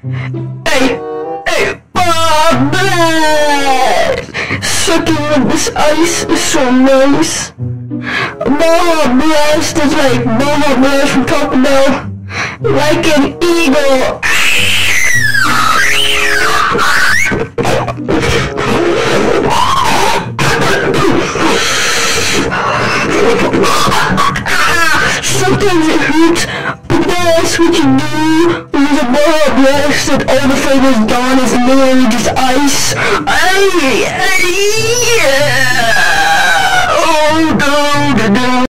Hey, Baja Blast! Sucking on this ice is so nice. Baja Blast is like Baja Blast from Taco Bell, like an eagle. Sometimes it hurts, but that's what you do. There's a Baja Blast that all the flavors gone is literally just ice. Yeah. Oh, no, no, no.